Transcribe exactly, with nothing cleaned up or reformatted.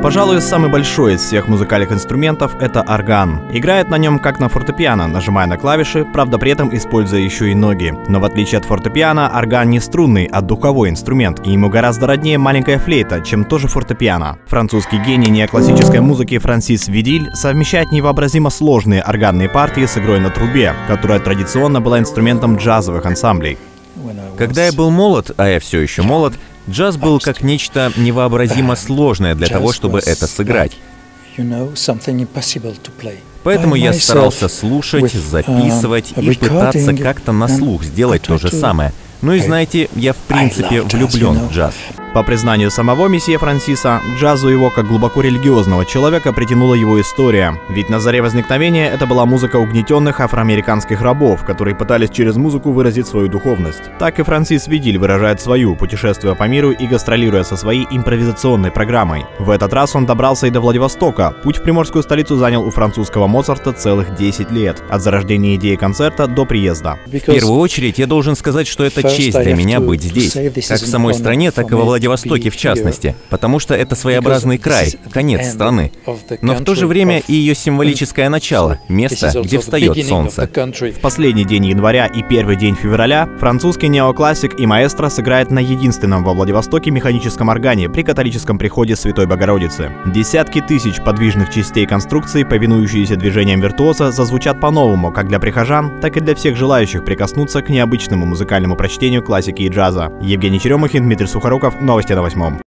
Пожалуй, самый большой из всех музыкальных инструментов — это орган. Играет на нем как на фортепиано, нажимая на клавиши, правда при этом используя еще и ноги. Но в отличие от фортепиано, орган не струнный, а духовой инструмент, и ему гораздо роднее маленькая флейта, чем тоже фортепиано. Французский гений неоклассической музыки Франсис Видиль совмещает невообразимо сложные органные партии с игрой на трубе, которая традиционно была инструментом джазовых ансамблей. Когда я был молод, а я все еще молод, джаз был как нечто невообразимо сложное для того, чтобы это сыграть. Поэтому я старался слушать, записывать и пытаться как-то на слух сделать то же самое. Ну и знаете, я в принципе влюблен в джаз. По признанию самого месье Франсиса, к джазу его как глубоко религиозного человека притянула его история. Ведь на заре возникновения это была музыка угнетенных афроамериканских рабов, которые пытались через музыку выразить свою духовность. Так и Франсис Видиль выражает свою, путешествуя по миру и гастролируя со своей импровизационной программой. В этот раз он добрался и до Владивостока. Путь в приморскую столицу занял у французского Моцарта целых десять лет, от зарождения идеи концерта до приезда. В первую очередь я должен сказать, что это честь для меня быть здесь, как в самой стране, так и во Владивостоке. Владивостоке в частности, потому что это своеобразный край, конец страны, но в то же время и ее символическое начало, место, где встает солнце. В последний день января и первый день февраля французский неоклассик и маэстро сыграет на единственном во Владивостоке механическом органе при католическом приходе Святой Богородицы. Десятки тысяч подвижных частей конструкции, повинующиеся движениям виртуоза, зазвучат по-новому как для прихожан, так и для всех желающих прикоснуться к необычному музыкальному прочтению классики и джаза. Евгений Черемухин, Дмитрий Сухоруков, новости на восьмом.